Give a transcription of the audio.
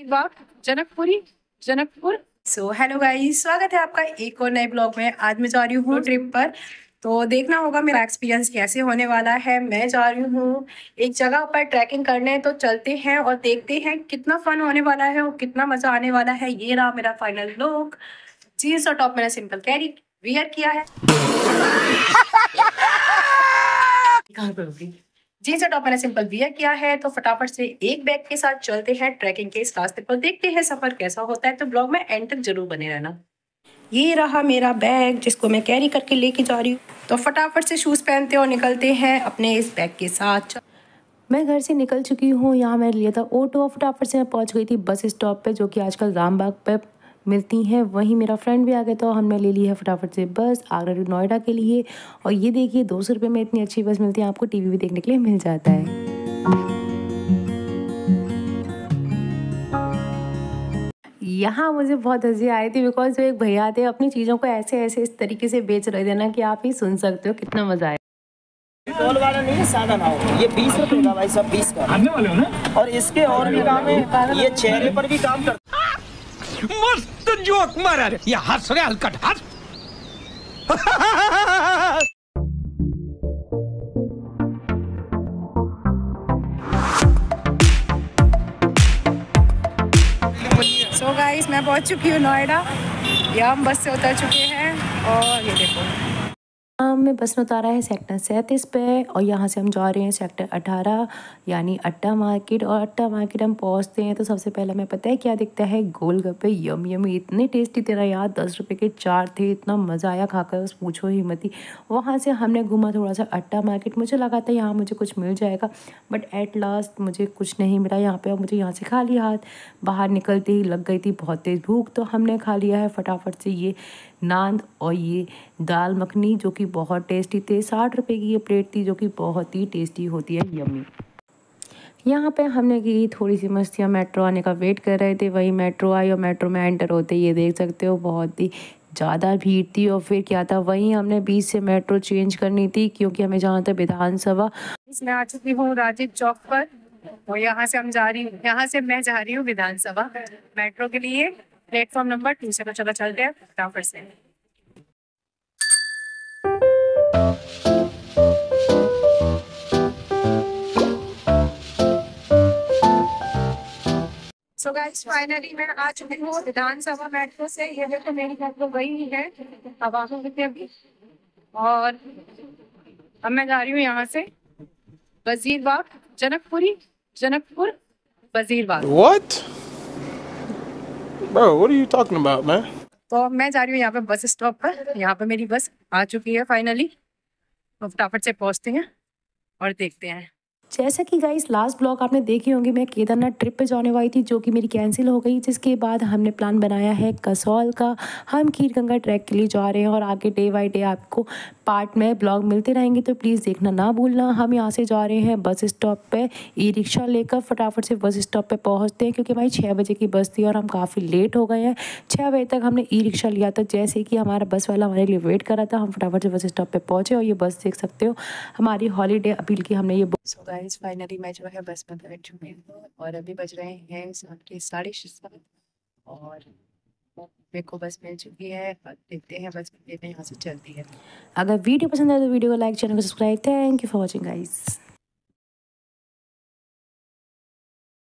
बाग Janakpuri Janakpur. So hello guys, स्वागत है आपका एक और नए ब्लॉग में। आज मैं जा रही हूँ ट्रिप पर, तो देखना होगा मेरा एक्सपीरियंस कैसे होने वाला है। मैं जा रही हूँ एक जगह पर ट्रैकिंग करने, तो चलते हैं और देखते हैं कितना फन होने वाला है और कितना मजा आने वाला है। ये रहा मेरा फाइनल लुक। जीन्स और टॉप मैंने सिंपल कैरी वियर किया है। जीन्स और टॉप मैंने सिंपल वियर किया है। तो फटाफट से एक बैग के साथ चलते हैं ट्रैकिंग के इस रास्ते पर, देखते हैं सफर कैसा होता है। तो ब्लॉग में एंड तक जरूर बने रहना। ये रहा मेरा बैग जिसको मैं कैरी करके लेके जा रही हूँ। तो फटाफट से शूज पहनते और निकलते हैं अपने इस बैग के साथ। मैं घर से निकल चुकी हूँ। यहाँ मैंने लिया था ऑटो और फटाफट से मैं पहुँच गई थी बस स्टॉप पे, जो कि आजकल रामबाग पे मिलती हैं। वहीं मेरा फ्रेंड भी आ गया, तो हमने ले ली है फटाफट से बस आगरा टू नोएडा के लिए। और ये देखिए 200 रुपये में इतनी अच्छी बस मिलती है, आपको टीवी भी देखने के लिए मिल जाता है। यहाँ मुझे बहुत हंसी आई थी बिकॉज जो एक भैया थे अपनी चीज़ों को ऐसे ऐसे इस तरीके से बेच रहे थे ना कि आप ही सुन सकते हो कितना मजा आया। टोल वाला नहीं है, सादा नाव। ये 20 रुपए का भाई साहब, 20 का आने वाले हो ना। और इसके और भी काम है, ये चेहरे पर भी काम करता। मस्त जोक मारा रे, ये हंस रहे हलकट हंस। सो गाइस, मैं पहुंच चुकी हूँ नोएडा। यहाँ हम बस से उतर चुके हैं और ये देखो हमें बस ने उतारा है सेक्टर 37 पे और यहाँ से हम जा रहे हैं सेक्टर 18 यानी अट्टा मार्केट। और अट्टा मार्केट हम पहुँचते हैं तो सबसे पहले हमें पता है क्या दिखता है, गोलगप्पे। यम यमी, इतने टेस्टी तेरा यार, 10 रुपये के 4 थे। इतना मज़ा आया खाकर, बस पूछो ही मत ही। वहाँ से हमने घूमा थोड़ा सा अट्टा मार्केट। मुझे लगा था यहाँ मुझे कुछ मिल जाएगा, बट एट लास्ट मुझे कुछ नहीं मिला यहाँ पे। और मुझे यहाँ से खाली हाथ बाहर निकलते ही लग गई थी बहुत तेज़ भूख, तो हमने खा लिया है फटाफट से ये नान और ये दाल मखनी, जो कि बहुत टेस्टी थे। 60 रुपये की ये प्लेट थी, जो कि बहुत ही टेस्टी होती है, यम्मी। यहाँ पे हमने की थोड़ी सी मस्तियाँ, मेट्रो आने का वेट कर रहे थे। वही मेट्रो आई और मेट्रो में एंटर होते ये देख सकते हो बहुत ही ज़्यादा भीड़ थी। और फिर क्या था, वहीं हमने बीच से मेट्रो चेंज करनी थी क्योंकि हमें जाना था विधानसभा। इसमें आ चुकी हूँ राजीव चौक पर और यहाँ से मैं जा रही हूँ विधानसभा मेट्रो के लिए, प्लेटफॉर्म नंबर 2 से। तो चलो चलते हैं फटाफट से। सो गाइस, फाइनली मैं आ चुकी हूँ विधानसभा मेट्रो से। ये देखो मेरी मेट्रो वही है, अब आ गई अभी। और अब मैं जा रही हूँ यहाँ से Wazirbagh Janakpur Wazirbagh. What? Bro, what are you talking about, man? तो मैं जा रही हूँ यहाँ पे बस स्टॉप पर। यहाँ पे मेरी बस आ चुकी है फाइनली, तो फटाफट से पहुँचते हैं और देखते हैं। जैसा कि गाइस लास्ट ब्लॉग आपने देखी होंगी, मैं केदारनाथ ट्रिप पे जाने वाली थी जो कि मेरी कैंसिल हो गई, जिसके बाद हमने प्लान बनाया है कसौल का। हम खीरगंगा ट्रैक के लिए जा रहे हैं और आगे डे बाई डे आपको पार्ट में ब्लॉग मिलते रहेंगे, तो प्लीज़ देखना ना भूलना। हम यहाँ से जा रहे हैं बस स्टॉप पे ई रिक्शा लेकर। फटाफट से बस स्टॉप पे पहुँचते हैं क्योंकि हमारी 6 बजे की बस थी और हम काफ़ी लेट हो गए हैं। 6 बजे तक हमने ई रिक्शा लिया था, जैसे कि हमारा बस वाला हमारे लिए वेट कर रहा था। हम फटाफट से बस स्टॉप पे पहुँचे और ये बस देख सकते हो हमारी हॉलीडे अपील की हमने ये। सो गाइस, फाइनली मैं जो है बस में बैठ चुकी हूँ और अभी बज रहे हैं 7:30 और मेरे को बस मिल चुकी है। देखते हैं बस यहाँ से चलती है। अगर वीडियो पसंद आए तो वीडियो को लाइक, चैनल को subscribe. Thank you for watching guys.